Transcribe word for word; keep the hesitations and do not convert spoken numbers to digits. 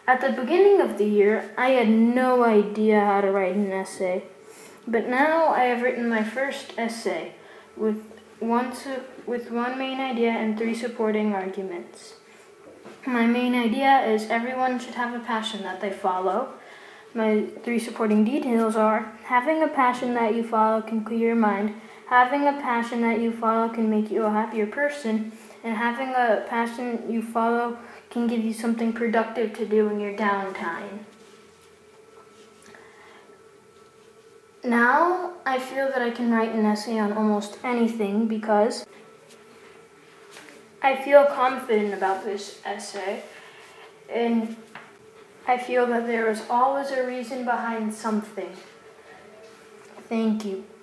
At the beginning of the year, I had no idea how to write an essay, but now I have written my first essay with one, su- with one main idea and three supporting arguments. My main idea is everyone should have a passion that they follow. My three supporting details are having a passion that you follow can clear your mind, having a passion that you follow can make you a happier person, and having a passion you follow can give you something productive to do in your downtime. Now, I feel that I can write an essay on almost anything because I feel confident about this essay, and I feel that there is always a reason behind something. Thank you.